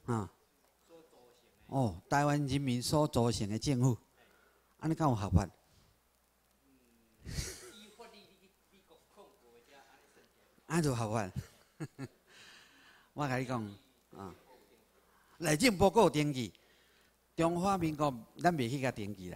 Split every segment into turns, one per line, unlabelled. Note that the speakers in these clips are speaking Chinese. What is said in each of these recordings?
啊，哦，台湾人民所组成的政府，安尼敢有合法？安就合法。我甲你讲啊，内政报告登记，中华民国咱袂去甲登记啦。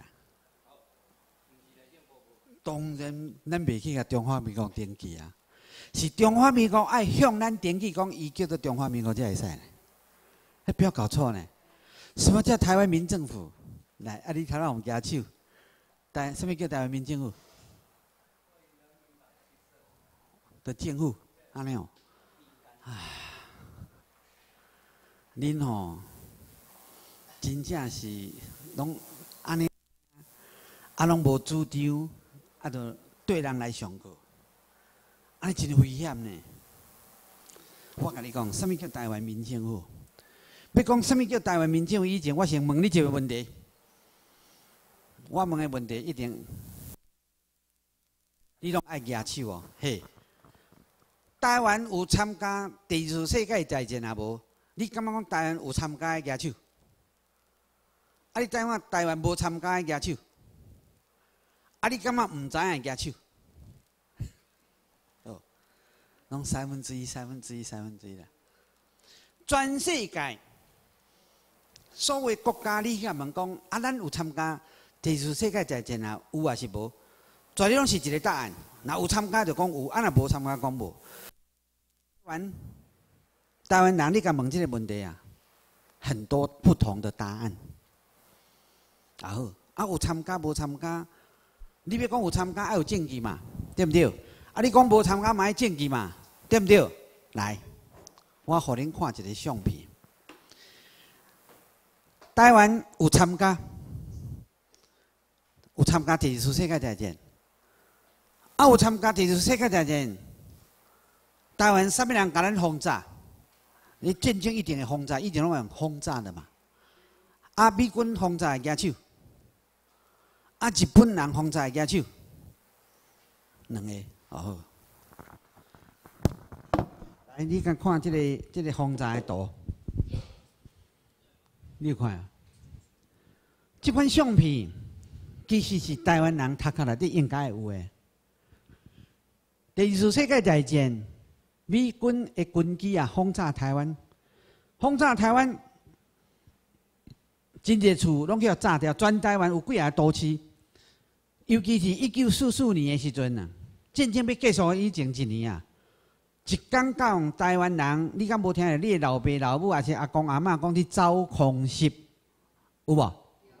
当然，咱袂去甲中华民国登记啊，是中华民国爱向咱登记，讲伊叫做中华民国才会使呢。迄不要搞错呢。什么叫台湾民政府？来，啊，你头仔用举手。什么叫台湾民政府？的政府，安尼哦。唉，恁吼，真正是拢安尼，拢无主张，就对人来上课，安尼真危险呢。我甲你讲，什么叫台湾民政府？要讲什么叫台湾民政府以前，我先问你一个问题。我问的问题一定，你拢爱举手哦。嘿，台湾有参加第二次世界大战啊无？你敢觉讲台湾有参加的举手？啊，你台湾无参加的举手？啊，你敢觉唔知影举手？哦，拢1/3啦。全世界所有国家，你遐问讲啊，咱有参加第二次世界大战啊？有还是无？全拢是一个答案。若有参加就讲有，啊若无参加讲无。台湾人，你甲问这个问题啊，很多不同的答案。啊好，啊有参加无参加？你要讲有参加，要有证据嘛，对不对？啊，你讲无参加，嘛要证据嘛，对不对？来，我互恁看一个相片。台湾有参加第二次世界大战，啊有参加第二次世界大战。台湾什么人甲咱轰炸？你战争一定会轰炸，一定拢用轰炸的嘛。啊，美军轰炸会举手，啊，日本人轰炸会举手，两个哦好。来，你甲看这个轰炸的图，你有看啊？这款相片其实是台湾人读下来底应该有的。第二次世界大战。美军的军机啊，轰炸台湾，真侪厝拢叫炸掉，全台湾有几啊都市，尤其是1944年的时阵啊，战争要结束以前一年啊，一天到台湾人，你敢无听到你的老爸老母还是阿公阿嬷讲去走空袭，有无？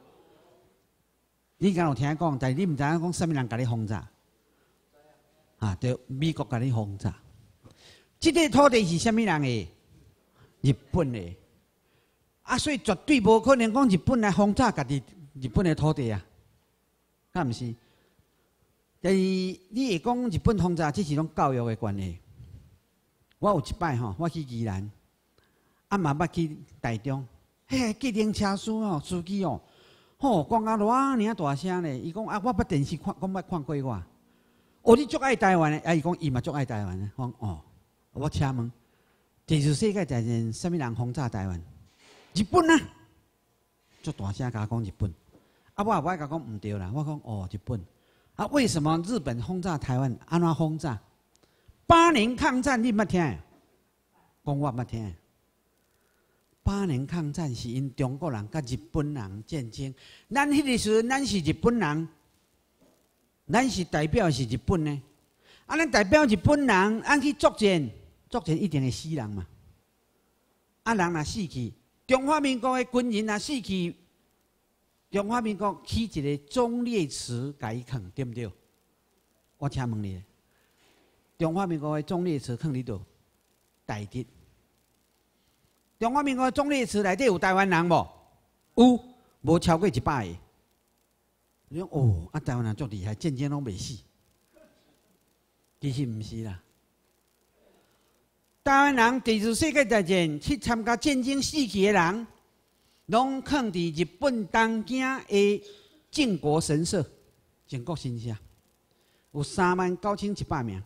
你敢有听讲？但是你唔知影讲什么人甲你轰炸？啊，对，美国甲你轰炸。这个土地是虾米人的？日本的。啊，所以绝对无可能讲日本来轰炸家己日本的土地啊，敢毋是？但是你会讲日本轰炸，这是拢教育的关系。我有一摆吼，我去宜兰，啊嘛捌去台中，嘿，计程车司机哦，吼讲啊偌尔大声咧，伊讲啊，我捌电视看，讲捌看过我。哦，你足爱台湾的，啊，伊讲伊嘛足爱台湾的，我讲哦。我请问，第二次世界大战什么人轰炸台湾？日本啊！就大声甲讲日本，啊，我甲讲唔对啦，我讲哦日本，啊，为什么日本轰炸台湾？安怎轰炸？8年抗战你捌听？讲我捌听。8年抗战是因中国人甲日本人战争，咱迄个时阵咱是日本人，咱是代表是日本呢。啊，咱代表日本人，咱去作战，作战一定会死人嘛。啊，人若死去，中华民国的军人若死去，中华民国起一个忠烈祠，甲伊放，对不对？我请问你，中华民国的忠烈祠放伫倒？台北。中华民国的忠烈祠内底有台湾人无？有，无超过100个。你讲哦，啊，台湾人足厉害，战争拢袂死。其实唔是啦，台湾人第二次世界大战去参加战争死去的人，拢放伫日本东京的靖国神社、靖国神社，有39100名。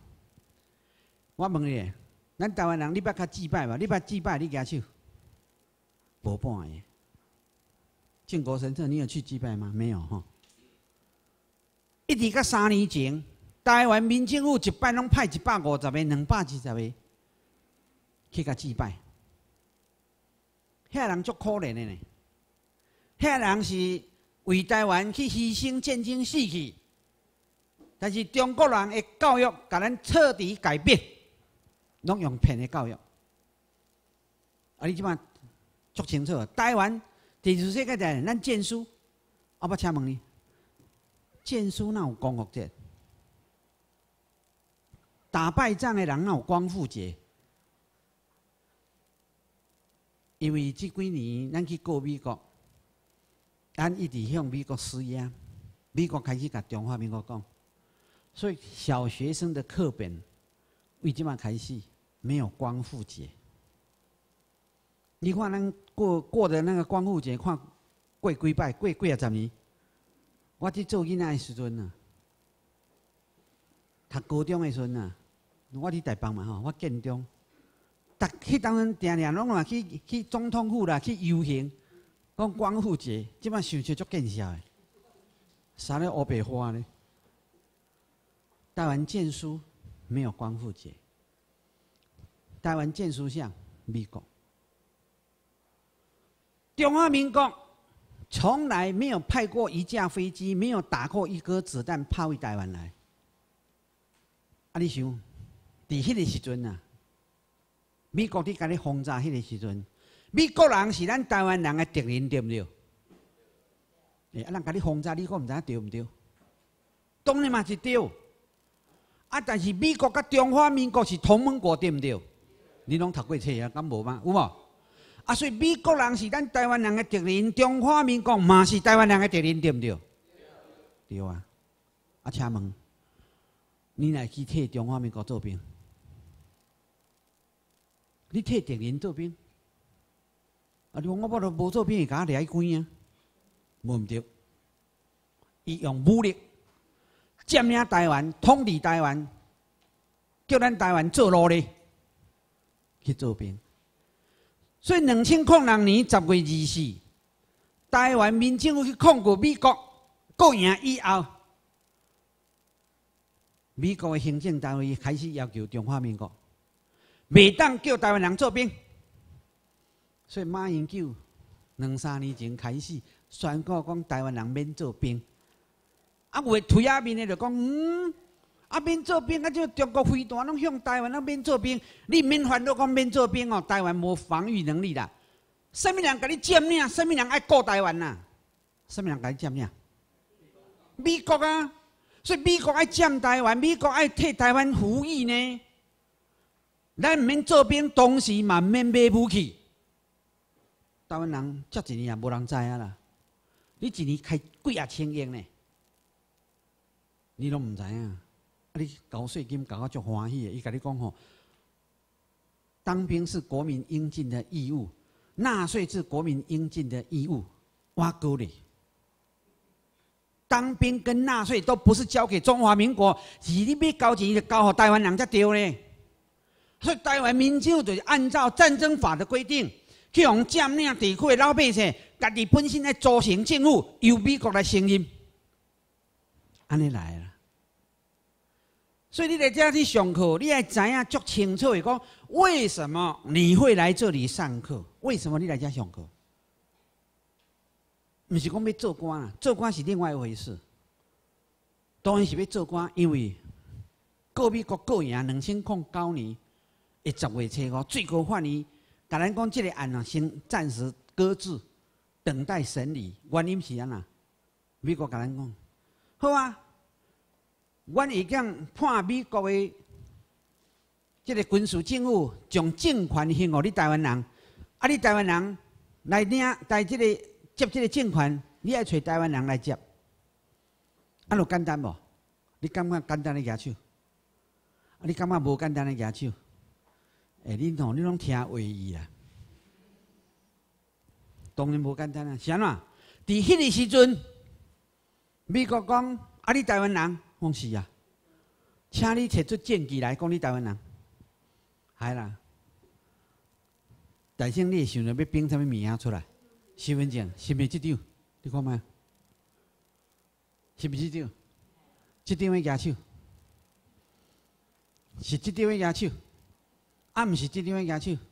我问你，咱台湾人你捌较祭拜无？你捌祭拜？你举手。 无半个。靖国神社你有去祭拜吗？没有哈。一直到3年前，台湾民政府一摆拢派150个、220个去甲祭拜。遐人足可怜的呢，遐人是为台湾去牺牲、战争死去，但是中国人的教育甲咱彻底改变，拢用骗的教育。啊，你即摆足清楚，台湾第二世界大战，咱建书，我要请问你，建书哪有光复节？打败仗的人哪有光复节？因为这几年咱去告美国，咱一直向美国施压，美国开始甲中华民国讲，所以小学生的课本为即摆开始没有光复节。你看咱过的那个光复节，看过几摆，过几十年。我去做囡仔的时阵啊，读高中的时阵啊，我伫台北嘛吼，我建中。迄当阵定定拢嘛去总统府啦，去游行，讲光复节，即摆想起足见笑的，啥咧乌白花咧？台湾建书没有光复节，台湾建书像美国，中华民国从来没有派过一架飞机，没有打过一颗子弹炮回台湾来。啊，你想，伫迄个时阵啊。美国伫甲你轰炸迄个时阵，美国人是咱台湾人的敌人，对不对？啊，人甲你轰炸，你讲毋知影对毋对？当然嘛是对。啊，但是美国甲中华民国是同盟国，对毋对？你拢读过册啊？敢无吗？有无？啊，所以美国人是咱台湾人的敌人，中华民国嘛是台湾人的敌人，对毋对？对啊。啊，请问，你来去替中华民国做兵？你替敌人做兵，啊！你讲我都无做兵，会甲我掠去关啊？无毋对，伊用武力占领台湾，统治台湾，叫咱台湾做奴隶去做兵。所以2006年10月24，台湾民政府去控告美国，告赢以后，美国的行政单位开始要求中华民国。袂当叫台湾人做兵，所以马英九2-3年前开始宣告讲台湾人免做兵。啊，有诶推下面诶就讲，啊免做兵，啊就中国飞弹拢向台湾，啊免做兵，你免烦恼讲免做兵哦，台湾无防御能力啦。什么人甲你占领？什么人爱顾台湾呐？什么人甲你占领？美国啊！所以美国爱占台湾，美国爱替台湾服役呢。咱毋免做兵，同时嘛免买武器。台湾人遮一年也无人知影啦。你一年开几啊千亿呢？你拢毋知影。啊，你交税金交我足欢喜的。伊甲你讲吼，当兵是国民应尽的义务，纳税是国民应尽的义务。我讲你，当兵跟纳税都不是交给中华民国，是你要交钱就交给台湾人才对呢。所以台湾民政府就是按照战争法的规定，去用占领地区的老百姓，家己本身来组成政府，由美国来承认，安尼来啦。所以你在这去上课，你要知影足清楚的讲，为什么你会来这里上课？为什么你来这上课？不是讲要做官啊，做官是另外一回事。当然是要做官，因为告美国告赢2009年。10月初5，最高法院甲咱讲，这个案啊，先暂时搁置，等待审理。原因是安那？美国甲咱讲，好啊，阮会将判美国的这个军事政府将政权还给你台湾人，啊，你台湾人来领来这个接这个政权，你爱找台湾人来接，啊，就简单无？你感觉简单的举手？啊，你感觉无简单的举手？你拢听话意啦，当然无简单啊！是安怎？伫迄个时阵，美国讲啊，你台湾人，讲是啊，请你摕出证据来，讲你台湾人，系啦。 大圣，你会想着要编什么物件出来？身份证是毋是这张？你看卖，是毋是这张？这张的举手，是这张的举手，啊，毋是这张的举手。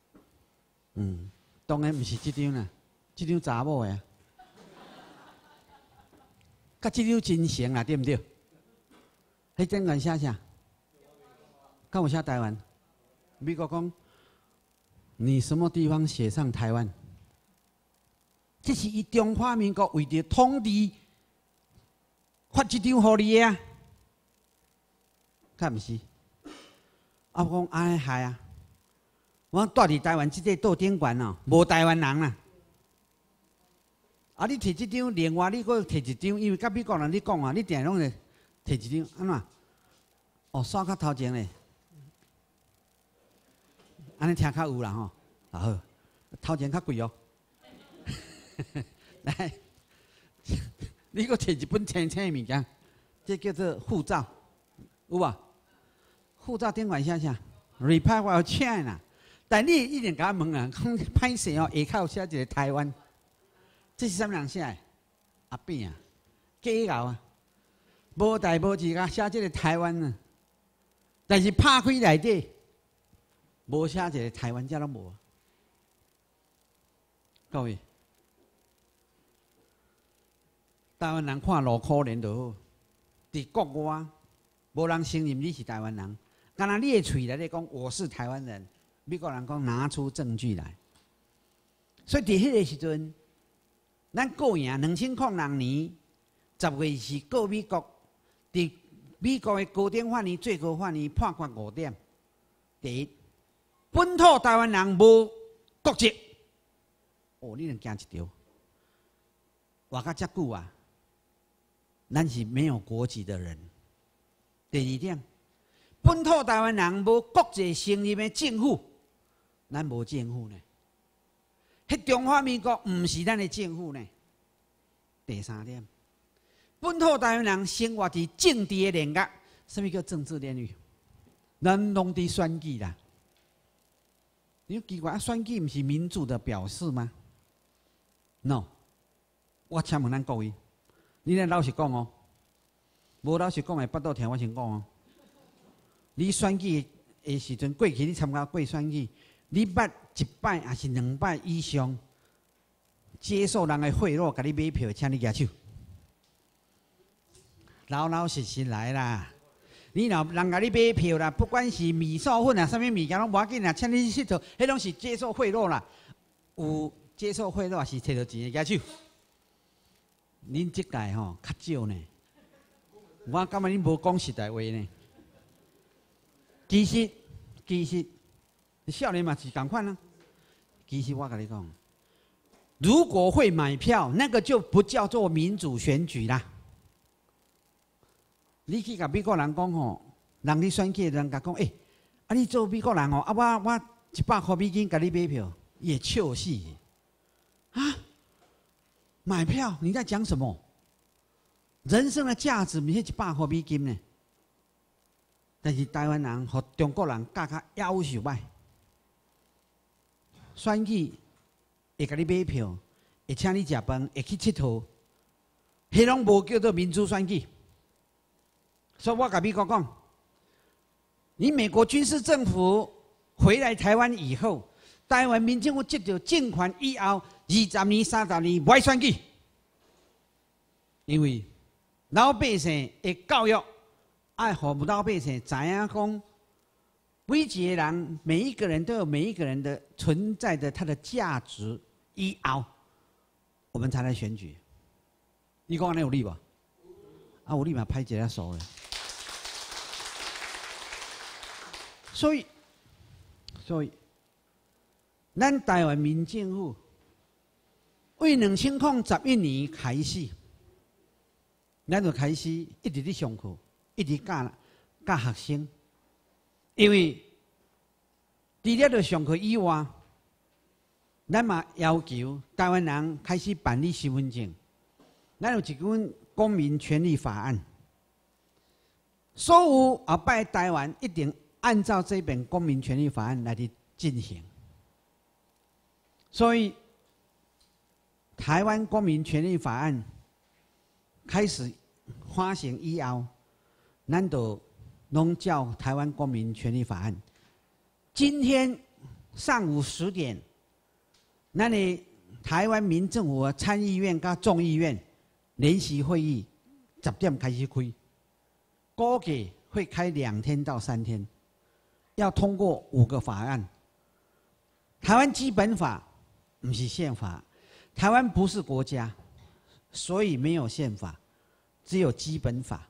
当然毋是这张啦，这张查某的啊，甲这张真像啦，对毋对？迄顶管写啥？敢有写台湾？美国讲，你什么地方写上台湾？这是以中华民国为着统治发这张互你啊，敢毋是？啊，我讲安尼害啊！我住伫台湾即个岛顶悬哦，无台湾人啦。啊，你摕即张，另外你搁摕一张，因为甲美国人你讲啊，你定拢会摕一张，安怎？哦，刷较头前咧，安尼听较有啦吼。啊好，头前较贵哦。来，你搁摕一本青青的物件，这叫做护照，有无？护照顶悬写啥 ？Reply 我有请啦。但你一定甲我问啊，讲歹势哦，下口写一个台湾，这是啥物人写的？阿扁啊，假咬啊，无代无志甲写这个台湾啊。但是拍开内底，无写一个台湾，遮拢无。各位，台湾人看路可怜就好，伫国外无人承认你是台湾人，干那你的嘴来咧讲我是台湾人。美国人讲拿出证据来，所以伫迄个时阵，咱告赢2006年10月是告美国，伫美国的高等法院最高法院判决5点：第一，本土台湾人无国籍，哦，你能惊一条，活到遮久啊，咱是没有国籍的人。第二点，本土台湾人无国际承认的政府。咱无政府呢，迄中华民国毋是咱的政府呢。第三点，本土台湾人生活伫政治的炼狱，什么叫政治炼狱？咱拢伫选举啦。你奇怪啊，选举毋是民主的表示吗 ？No， 我请问咱各位，你咧老实讲哦，无老实讲的，巴肚疼我先讲哦。你选举的时阵，过去你参加过选举。你捌1摆还是2摆以上接受人的贿赂，甲你买票，请你举手。老老实实来啦！你若人甲你买票啦，不管是米粉粉啊，啥物物件拢无要紧啦，请你去佚佗，迄拢是接受贿赂啦。有接受贿赂是摕到钱的举手。恁即届吼较少呢，我感觉恁无讲实在话呢。其实。少年嘛是同款啊。其实我跟你讲，如果会买票，那个就不叫做民主选举啦。你去甲美国人讲吼，人你选举的人甲讲，啊你做美国人哦，啊我100块美金甲你买票，也笑死啊！买票你在讲什么？人生的价值不是100块美金呢？但是台湾人和中国人价较夭寿歹。选举会甲你买票，会请你食饭，会去佚佗，迄拢无叫做民主选举。所以我甲美国讲，你美国军事政府回来台湾以后，台湾民政府接到政权以后，20年、30年不爱选举，因为老百姓的教育爱互老百姓知影讲。每一个人，每一个人都有每一个人的存在的他的价值，以后我们才来选举。你讲安尼有理无？啊，有理嘛，拍一下手了。所以，咱台湾民政府为2011年开始，咱就开始一直伫上课，一直教学生。因为除了在上课以外，咱嘛要求台湾人开始办理身份证。咱有一本《公民权利法案》，所有后摆台湾一定按照这本《公民权利法案》来去进行。 所以，台湾公民权利法案开始发行以后，咱就拢叫台湾公民权利法案。今天上午10点，咱的台湾民政府的参议院跟众议院联席会议10点开始开，估计会开2天到3天，要通过5个法案。台湾基本法不是宪法，台湾不是国家，所以没有宪法，只有基本法。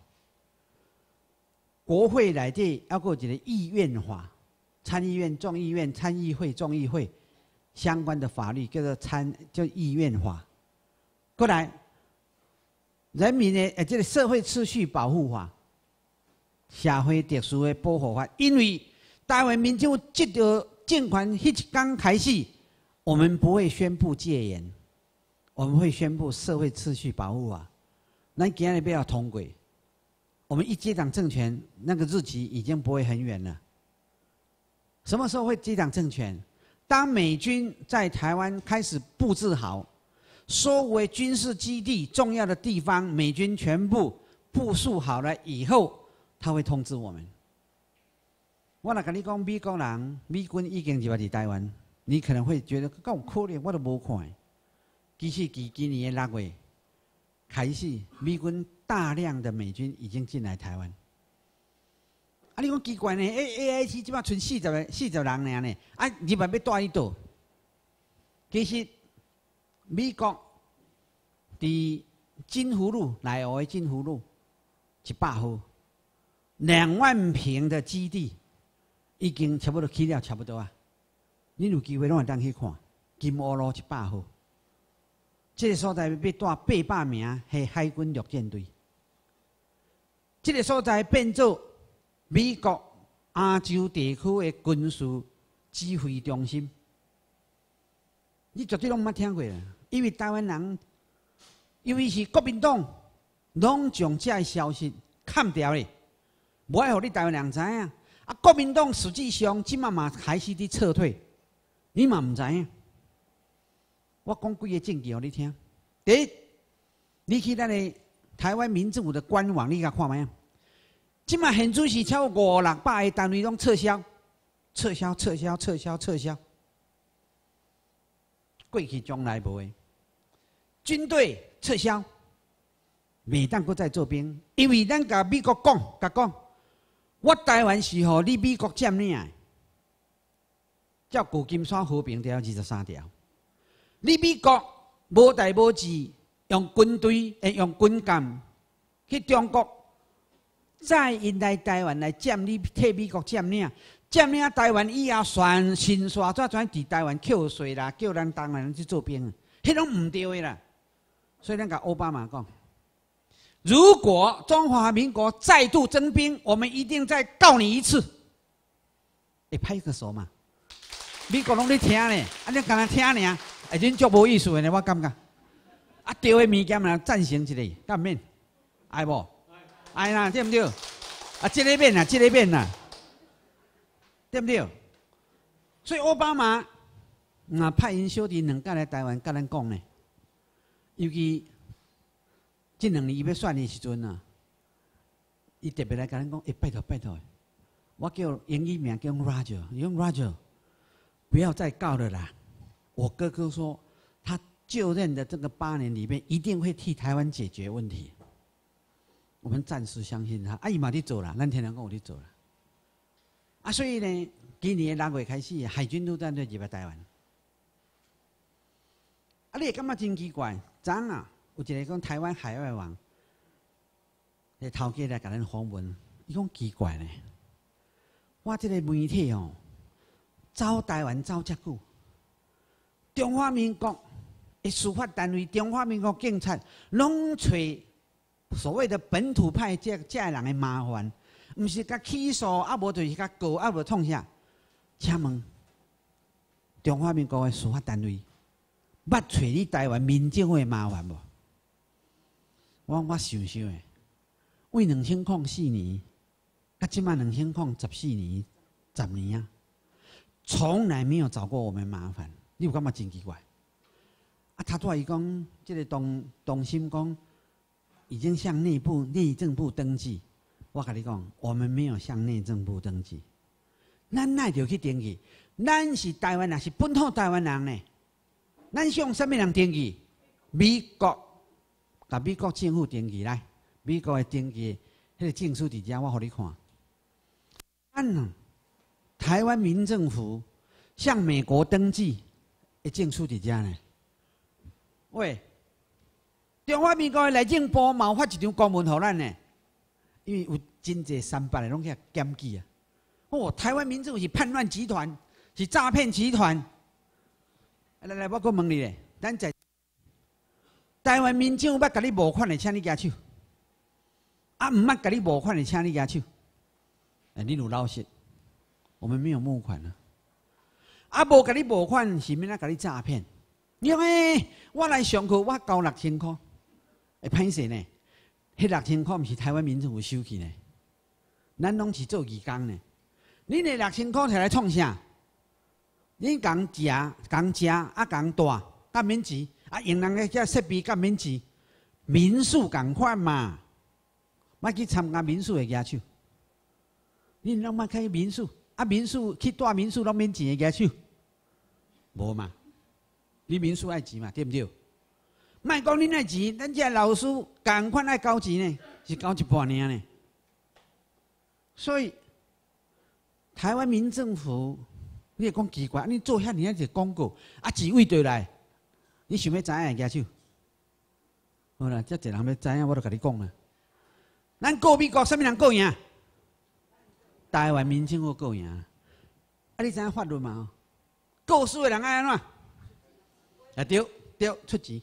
国会内底还有一个议院法，参议院、众议院、参议会、众议会相关的法律叫做议院法。过来，人民的这个社会秩序保护法、社会特殊的保护法，因为台湾民政府接到政权迄一天开始，我们不会宣布戒严，我们会宣布社会秩序保护法。咱今日要通过，我们一接掌政权，那个日期已经不会很远了。什么时候会接掌政权？当美军在台湾开始布置好，收为军事基地重要的地方，美军全部部署好了以后，他会通知我们。我若跟你讲，美国人、美军已经入来台湾，你可能会觉得，敢有可能？我都无看。其实，今年的6月开始，美军大量的美军已经进来台湾。啊，你讲奇怪呢？AIT 即摆剩40人尔呢？啊，入来要带去倒？其实，美国伫金湖路内湖的金湖路100号2万坪的基地。已经差不多起了，差不多啊！你有机会拢会当去看金湖路100号，这个所在要带800名系海军陆战队。这个所在变做美国亚洲地区的军事指挥中心。你绝对拢捌听过啦，因为台湾人，尤其是国民党，拢将这个消息砍掉咧，无爱互你台湾人知影。啊，国民党实际上即嘛开始伫撤退，你嘛唔知影。我讲几个证据互你听。第一，你去咱的台湾民政府的官网，你甲看卖啊？即嘛现主是超过500个单位拢撤销，撤销。过去从来无诶，军队撤销，袂当搁再做兵，因为咱甲美国讲。我台湾是互你美国占领的，叫旧金山和平条23条。你美国无代无志，用军队、用军舰去中国，再引来台湾来替美国占领台湾以后，全新刷转伫台湾扣税啦，叫咱台湾人去做兵，迄种唔对的啦。所以咱甲奥巴马讲。如果中华民国再度征兵，我们一定再告你一次。会拍个手嘛？美国拢咧听咧，啊，你干那听尔，真足无意思的呢，我感觉。啊，对的物件嘛，赞成一下，敢免？爱无？爱啦，对不对？啊，这个免啦，对不对？所以奥巴马派因小弟2届来台湾，甲咱讲呢，尤其。这2年伊要选的时阵啊，伊特别来跟咱讲：“拜托，我叫英语名叫 Roger， 你用 Roger， 不要再告了啦。”我哥哥说，他就任的这个8年里面，一定会替台湾解决问题。我们暂时相信他，伊嘛伫做啦，咱天天讲有伫做啦。啊，所以呢，今年的6月开始，海军陆战队入来台湾。啊，你会感觉真奇怪，昨啊。有一个讲台湾海外网，个头家来甲咱访问，伊讲奇怪呢。我这个媒体哦，走台湾走遮久，中华民国的司法单位、中华民国警察，拢找所谓的本土派这人的麻烦，毋是甲起诉，啊无就是甲告，啊无创啥。请问，中华民国的司法单位，捌找你台湾民政府的麻烦无？我想想诶，为2004年，到今嘛2014年，10年啊，从来没有找过我们麻烦。 你有感觉真奇怪？啊，他出伊讲，这个董心讲已经向内政部登记。我跟你讲，我们没有向内政部登记，咱哪就去登记？咱是台湾人，是本土台湾人呢。咱向什么人登记？美国，甲美国政府登记来，美国的登记，迄个证书伫遮，我互你看。台湾民政府向美国登记的证书伫遮呢。喂，中华民国的内政部嘛有发一张公文互咱呢，因为有真侪300个拢去检举啊。哦，台湾民政府是叛乱集团，是诈骗集团。来，我搁问你咧，咱在台湾民政府捌甲你募款的，请你举手；啊，唔捌甲你募款的，请你举手。你有老实，我们没有募款啊。啊，无甲你募款，是免甲你诈骗？因为我来上课，我交6000块，会歹势呢？迄6000块毋是台湾民政府收去呢，咱拢是做义工呢。恁的6000块摕来创啥？恁共食，啊共住，甲免钱，啊用人个遮设备甲免钱，民宿共款嘛。莫去参加民宿的举手，恁拢莫去民宿，啊民宿去住民宿拢免钱的举手，无嘛？你民宿爱钱嘛，对不对？莫讲恁爱钱，咱遮老师共款爱交钱呢，是交一半尔呢。所以台湾民政府，你会讲奇怪，你做遐尔一个广告，啊钱位倒来，你想要知影举手？好啦，遮侪人要知影，我都甲你讲啦。咱告美国，什么人告赢？台湾民政府告赢。啊，你知影法律嘛？告诉的人爱安怎？啊对，出钱，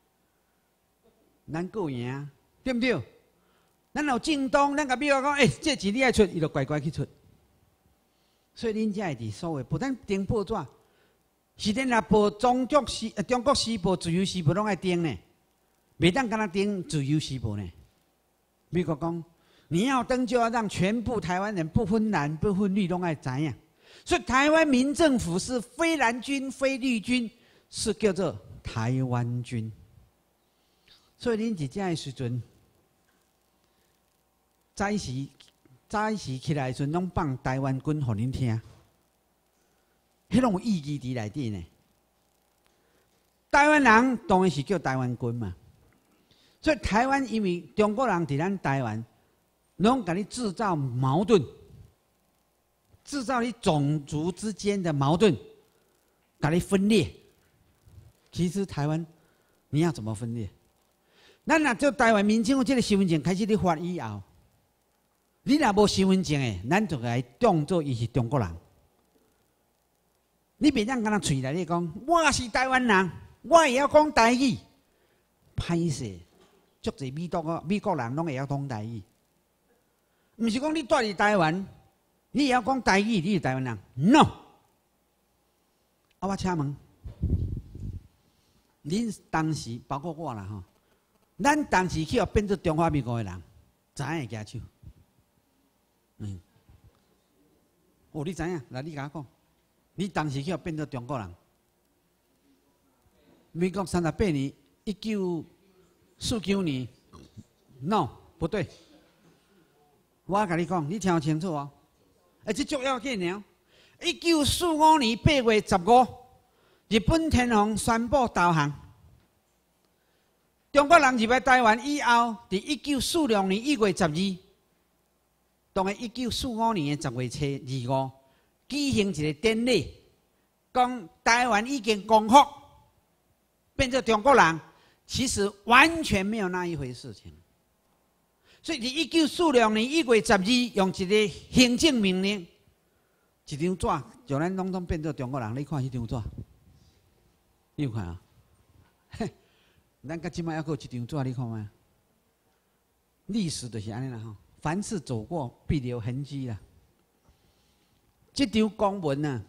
咱告赢，对不对？咱有正当，咱甲美国讲，这钱你爱出，伊就乖乖去出。所以恁才会伫所谓不但登报纸，是连那报中国时报、自由时报拢爱登呢，袂当敢若登自由时报呢。美国讲，你要登就要让全部台湾人不分蓝不分绿拢爱知影。所以台湾民政府是非蓝军、非绿军，是叫做台湾军。所以恁伫遮的时阵，早时起来的时阵，拢放台湾军互恁听，迄拢有意义伫内底呢。台湾人当然是叫台湾军嘛。所以台湾因为中国人伫咱台湾，拢甲你制造矛盾，制造你种族之间的矛盾，甲你分裂。其实台湾你要怎么分裂？咱若做台湾民政府这个身份证开始咧发以后，你若无身份证诶，咱就来当作伊是中国人。你袂当敢若嘴内咧讲，我是台湾人，我会晓讲台语，歹势。足侪美国人拢会晓讲台语，毋是讲你住伫台湾，你也晓讲台语，你是台湾人 ？No。啊，我请问，恁当时包括我啦吼，咱当时去变做中华民国的人，知影会举手？哦，你知影？来，你甲我讲，你当时去变做中国人，民国38年1949年 ，no， 不对。我甲你讲，你听清楚哦。这足要紧呢。1945年8月15，日本天皇宣布投降。中国人入来台湾以后，伫1946年1月12，当然1945年的10月初25，举行一个典礼，讲台湾已经光复，变成中国人。其实完全没有那一回事情，所以1946年1月12用一个行政命令，一张纸就咱拢变做中国人。你看迄张纸，你有看啊？咱到即摆还阁有一张纸，你看吗？历史就是安尼啦吼，凡是走过必留痕迹啦。这张公文啊，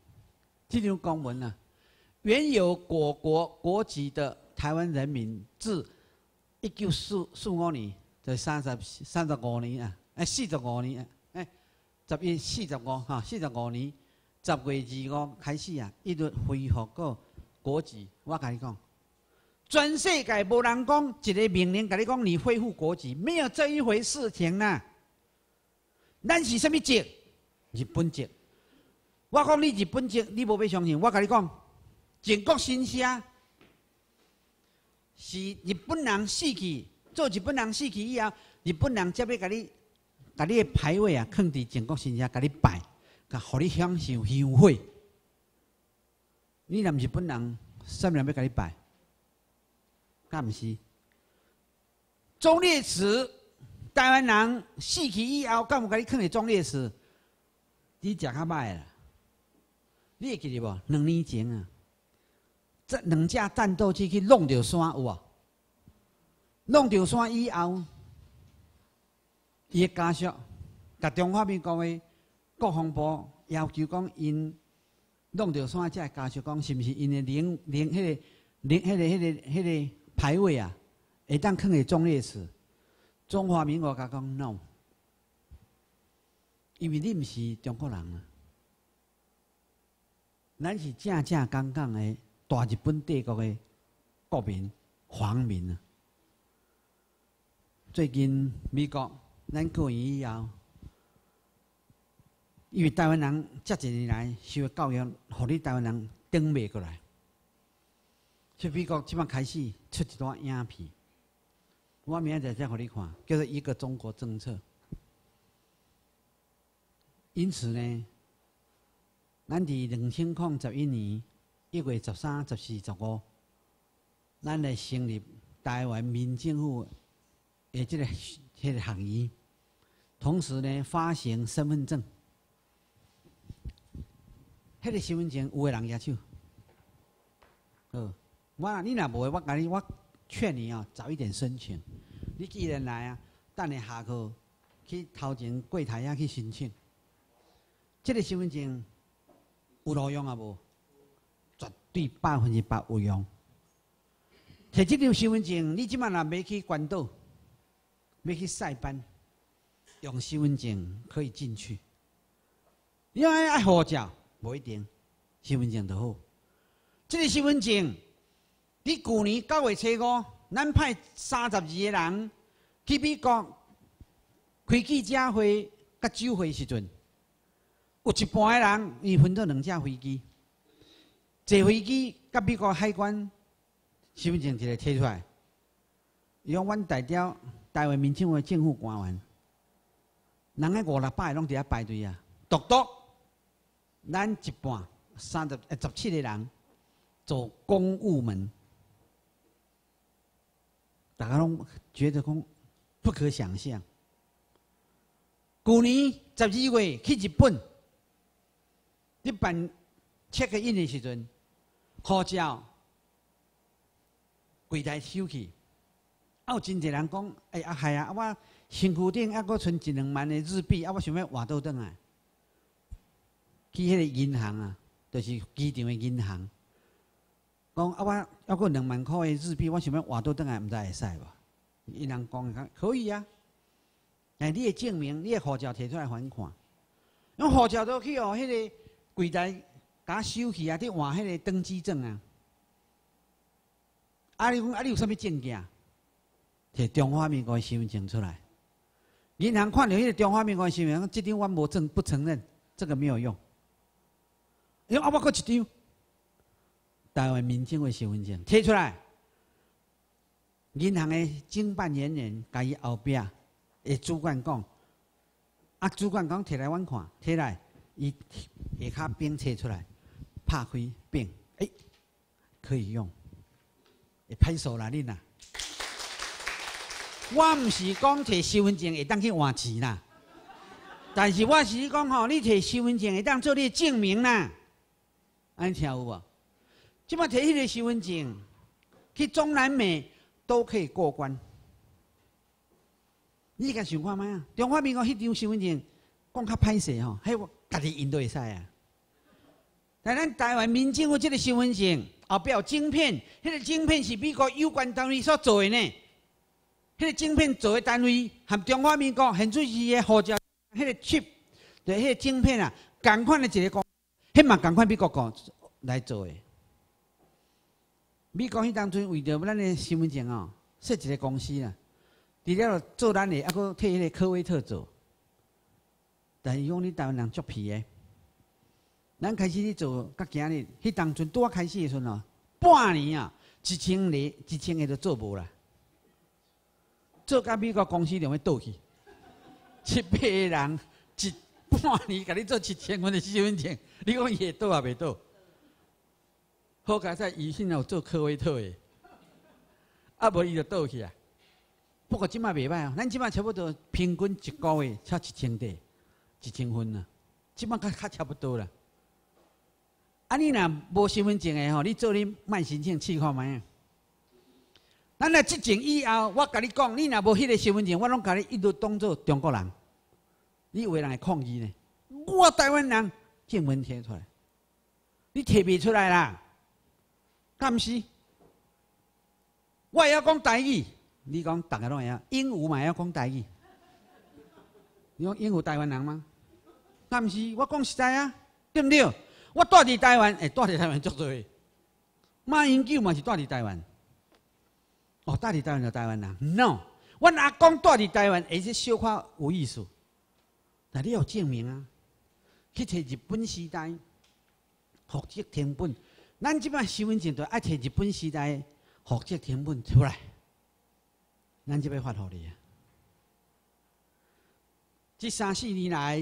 原有我国国籍的台湾人民自1945年，就35年啊，45年啊，1145哈，45年 10月25开始啊，一律恢复个国籍。我跟你讲，全世界无人讲一个命令，跟你讲你恢复国籍，没有这一回事情啦。咱是什么籍？日本籍。我讲你日本籍，你无要相信。我跟你讲，全国新社是日本人死去，做日本人死去以后，日本人才要甲你的牌位啊，放伫全国新社，甲你拜，甲互你享受香火。你若日本人，啥物人要甲你拜？敢毋是？忠烈祠，台湾人死去以后，敢有甲你放伫忠烈祠？你食较歹啦！你会记得无？2年前啊，这2架战斗机去弄着山有无？弄着山以后，伊的家属甲中华民国的国防部要求讲，因弄着山这家属讲，是毋是因的迄个牌位啊，会当放伫忠烈祠？中华民国甲讲 no。因为你毋是中国人啊，咱是正正刚刚的大日本帝国的国民、皇民啊。最近美国咱过完以后，因为台湾人这几年来受的教育，互你台湾人顶袂过来，所以美国即摆开始出一段影片，我明仔再互你看，叫做一个中国政策。因此呢，咱伫2001年1月13、14、15，咱来成立台湾民政府的这个学院，同时呢发行身份证。迄个身份证有的人举手，你若无的，我劝你啊，早一点申请。你既然来啊，等下下课去头前柜台遐去申请。这个身份证有路用啊无？绝对100%有用。摕这张身份证，你即摆若要去关岛，要去塞班，用身份证可以进去。你爱护照，无一定，身份证就好。这个身份证，你去年9月初5，咱派32个人去美国开记者会、甲酒会时阵。有一半的人，伊分做2架飞机，坐飞机甲美国海关身份证一个摕出来，伊讲阮代表台湾民政府政府官员，人个500-600个拢伫遐排队啊，独咱一半17个人走公务门，大家拢觉得讲不可想象。去年12月去日本。你办 check in 的时阵，护照柜台收去，有真侪人讲，系啊，我身躯顶还阁存1-2万的日币，我想要换倒转来，去迄个银行啊，就是机场的银行，讲我还阁2万块的日币，我想要换倒转来，毋知会使无？因人讲可以啊，你的证明，你的护照摕出来还看，用护照都去哦，迄个。柜台甲收去啊！你换迄个登机证啊！你讲你有啥物证件？摕中华民国的身份证出来。银行看到迄个中华民国的身份证，这张我不承认，这个没有用。我搁一张台湾民政的身份证摕出来。银行的经办人员甲伊后壁的主管讲，主管讲摕来阮看，摕来。伊下骹柄摕出来，拍开柄，可以用，会拍手啦恁啦。我毋是讲摕身份证会当去换钱啦，但是我是讲吼，你摕身份证会当做你的证明啦。安尼听有无？即摆摕迄个身份证去中南美都可以过关。你甲想看卖啊？中华民国迄张身份证讲较歹势吼，迄我家己印都会使啊。但咱台湾民政府这个身份证后壁有晶片，迄个晶片是美国有关单位所做的呢。迄个晶片做的单位和中华民国现主席的护照，迄个 chip， 对，迄个晶片啊，同款的一个公，迄迄嘛共款美国国来做诶。美国迄当阵为着咱诶身份证哦，设一个公司啦，除了做咱诶，还佫替迄个科威特做。但是讲你台湾人足皮诶，咱开始咧做，甲今日迄当阵拄啊开始诶时阵哦，半年啊，1000个都做无啦，做甲美国公司就要倒去，7、8个人一半年甲你做7000份的身份证，你讲伊会倒也袂倒？好佳在宜兴有做科威特的，啊无伊就倒去啊。不过即摆袂歹哦，咱即摆差不多平均一个月才1000块，1000份啊，即摆较差不多啦。啊，你若无身份证的吼，你做你慢申请试看卖啊。咱若执政以后，我甲你讲，你若无迄个身份证，我拢甲你一律当做中国人。你有的人会抗议呢？我台湾人证文摕出来，你摕袂出来啦，敢毋是？我会晓讲台语，你讲大家拢会晓，鹦鹉嘛会晓讲台语。你讲鹦鹉台湾人吗？敢毋是？我讲实在啊，对不对？我住伫台湾，住伫台湾足多。马英九嘛是住伫台湾，住伫台湾就台湾人。No， 阮阿公住伫台湾，而且小可有意思。但你要证明啊，去摕日本时代户籍成本，咱即摆身份证就爱摕日本时代户籍成本出来，咱就要发互你啊！这3、4年来，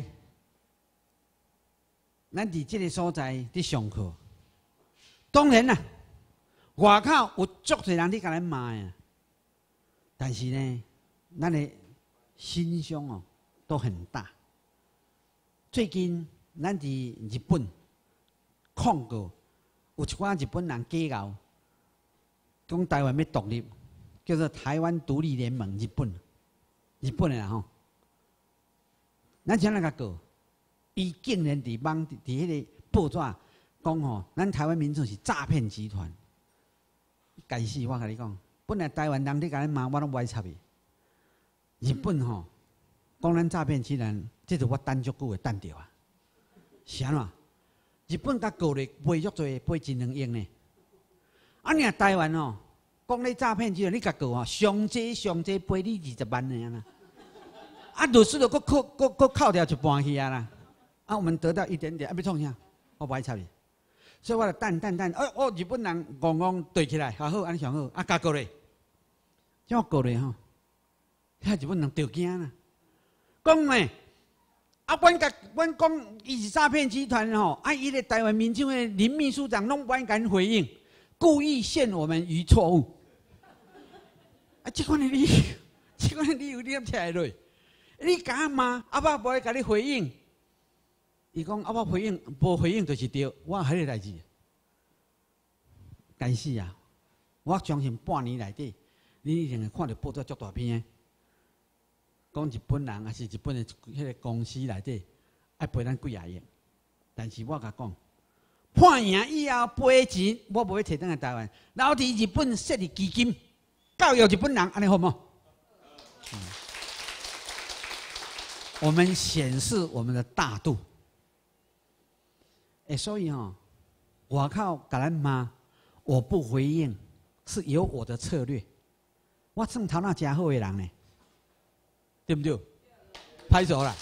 咱伫即个所在伫上课，当然啦，外口有足侪人伫甲咱骂啊，但是呢，咱的心胸哦都很大。最近咱伫日本控过，有一寡日本人假搞，讲台湾要独立，叫做台湾独立联盟。日本的啦吼，咱怎样甲告？伊竟然伫迄个报纸讲吼，咱台湾民众是诈骗集团。该死！我甲你讲，本来台湾人伫甲咱骂，我拢不爱插伊。日本吼，讲咱诈骗集团。这就我等足久的等着啊！是安怎？日本甲告咧赔足多，赔1、2亿呢。啊，你台湾哦，讲你诈骗集团，你甲告哦，上济赔你20万呢啦。啊，律师就搁扣掉一半去啊啦。啊，我们得到一点点，啊，要创啥？我不爱插你。所以我就等，日本人戆对起来，好，安尼上好，啊，甲告咧，怎告咧吼？遐日本人着惊啦，讲咩？啊，阮讲伊是诈骗集团吼，啊，伊个台湾民众的林秘书长拢不敢回应，故意陷我们于错误。啊，这款的理由你怎摕来？你敢骂阿爸无会甲你回应？伊讲阿爸回应，无回应就是对，我迄个代志，该死啊！我相信半年内底，你一定会看到报纸足大篇的。讲日本人还是日本的迄个公司内底爱赔咱几啊亿，但是我甲讲，判赢以后赔钱，我无要摕倒来台湾，留伫日本设立基金，教育日本人，安尼好唔好？我们显示我们的大度。所以外口甲咱骂，我不回应，是有我的策略。我算头脑真好的人呢。对不对？拍手啦！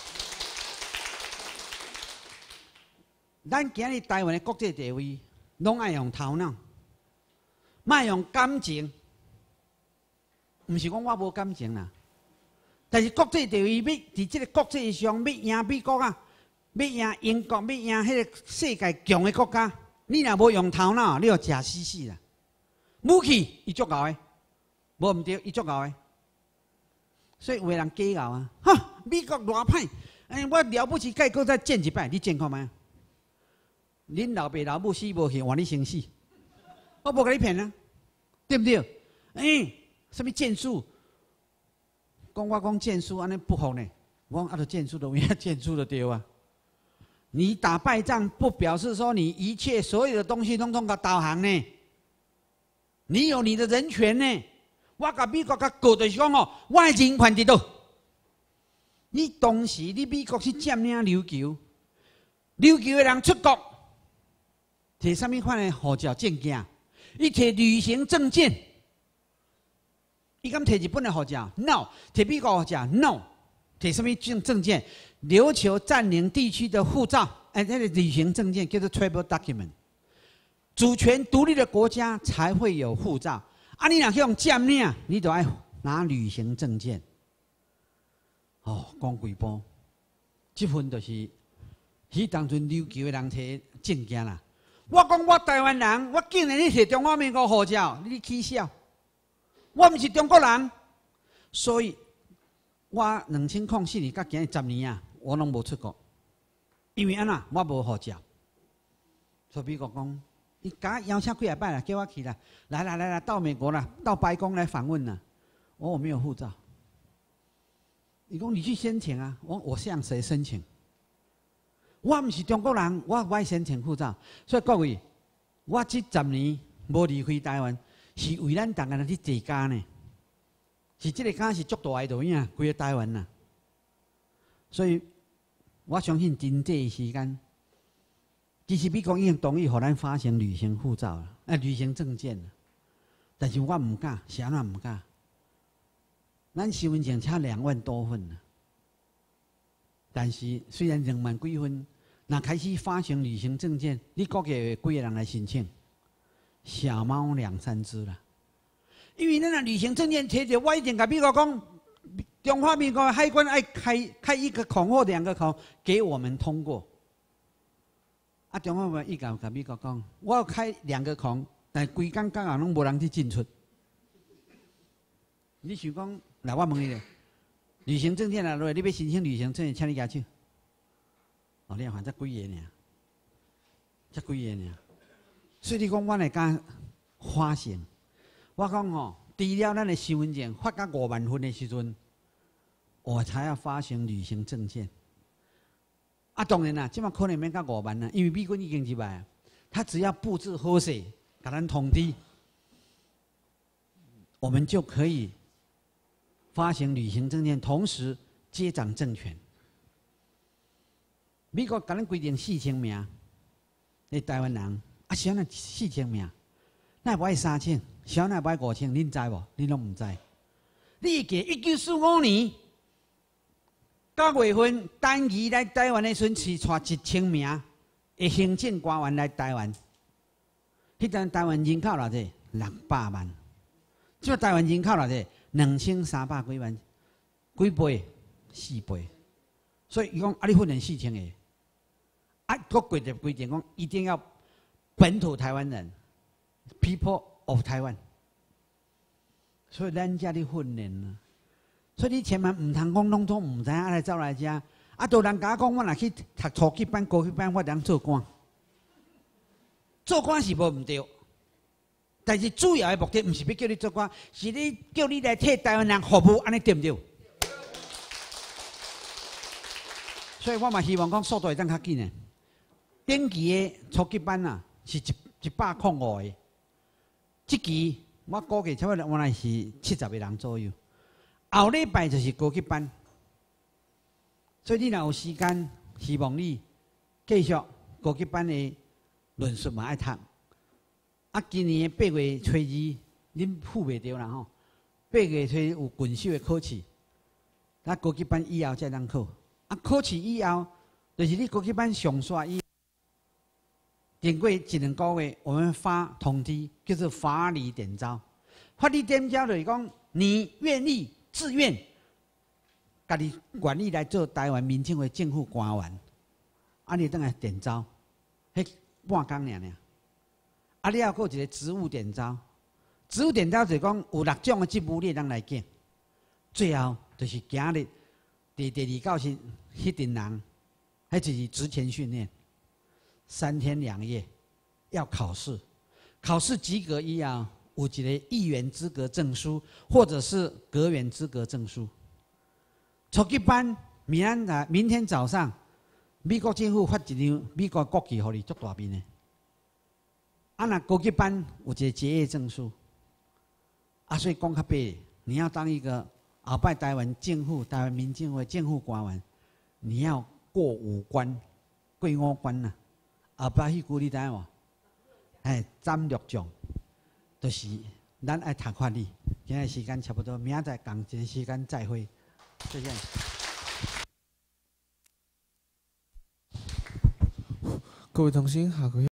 咱今日台湾的国际地位，拢爱用头脑，莫用感情。唔是讲我无感情啦，但是国际地位要伫这个国际上要赢美国啊，要赢英国，要赢迄个世界强的国家，你若无用头脑，你就食死啦。武器伊足够的，无唔对，伊足够的。所以有个人假搞啊！哈，美国偌歹，我了不起，该搁再见一摆，你见看卖？恁老爸老母死无去，换你先死，我无甲你骗啊，对不对？什么剑术？我讲剑术，安尼不好呢。我讲就剑术都有剑术的对啊。你打败仗不表示说你一切所有的东西统统甲导航呢？你有你的人权呢？我甲美国甲告就是讲哦，我的人权伫倒。你当时你美国去占领琉球，琉球的人出国， 摕什么款的护照证件？伊摕旅行证件。伊敢摕日本的护照 ？No。摕美国护照 ？No。摕什么证件？琉球占领地区的护照，那个旅行证件叫做 travel document。主权独立的国家才会有护照。啊，你若去用占领，你就要拿旅行证件。哦，讲几步，这份就是，迄当阵琉球的人摕证件啦。我讲我台湾人，我竟然你摕中华民国护照，你起笑！我唔是中国人，所以我2004年到今日10年啊，我拢无出国，因为安那我无护照。所以美国讲，你甲邀请几下摆啦，叫我去啦，来，到美国啦，到白宫来访问啦。我没有护照。你讲你去申请啊？我向谁申请？我唔是中国人，我不爱申请护照。所以各位，我这10年无离开台湾，是为咱大家人去坐家呢。是这个家是足大的导演，规个台湾呐。所以我相信真济时间，其实美国已经同意，互咱发行旅行护照了，旅行证件了。但是我唔敢，是安怎唔敢？咱身份证差2万多份呢，但是虽然2万几份，那开始发行旅行证件，你估计有几个人来申请？小猫2、3只啦。因为咱那旅行证件摕着，我一定甲美国讲，中华民国海关爱开1个孔或2个孔给我们通过。啊，中华民国伊甲美国讲，我要开2个孔，但规工刚好拢无人去进出。你想讲？来，我问你咧，旅行证件啊，落来你要申请旅行证件，请你举手。哦，你还才几个呢？才几个呢？所以你讲我来敢发行，我讲哦，除了咱的身份证发到5万份的时阵，我才要发行旅行证件。啊，当然啦，即马可能免到5万啦，因为美军已经入来，他只要布置好势，甲咱通知，我们就可以发行旅行证件，同时接掌政权。美国甲咱规定4000名，你台湾人啊，少那4000名，那不爱3000，少那不爱5000，恁知无？恁拢唔知。你记1945年9月份，单于来台湾的时阵是带1000名的行政官员来台湾。迄阵台湾人口偌济？600万。即台湾人口偌济？2300几万，几倍？4倍。所以伊讲啊，你训练4000个，啊，国规定规定讲一定要本土台湾人 ，people of Taiwan。所以咱家咧训练啊，所以你千万唔通讲拢总唔知影来走来遮，啊，都人甲讲我若去读初级班、高级班，我当做官。做官是无唔对。但是主要的目的不是要叫你做官，是你叫你来替台湾人服务，安尼对不对？所以我嘛希望讲速度会当较紧的。顶期的初级班啊，是105个，这期我估计差不多原来是70个人左右。后礼拜就是高级班，所以你若有时间，希望你继续高级班的论述嘛爱读。啊，今年8月初2，恁付袂着啦吼。8月初有郡守的考试，啊，高级班以后才能考。啊，考试以后，就是你高级班上线以后，经过1、2个月，我们发通知，叫做法理点招。法理点招就是讲，你愿意、自愿，家己愿意来做台湾民政的政府官员，啊，你等下点招，迄半工尔。啊，你还有一个职务点招，职务点招就是讲有6种的职务你当来拣，最后就是今日第2教室迄群人，迄就是职前训练，3天2夜要考试，考试及格以后有一个议员资格证书，或者是阁员资格证书。初级班明天早上，美国政府发一张美国国旗，互你足大面的。啊，那高级班有一个结业证书，啊，所以讲较白，你要当一个后摆台湾政府、台湾民政府政府官员，你要过5关，过5关呐。后摆迄句你知无？ 斩六将，就是咱爱读法律。今日时间差不多，明仔载同一个时间再会，再见。
各位同心，下个月。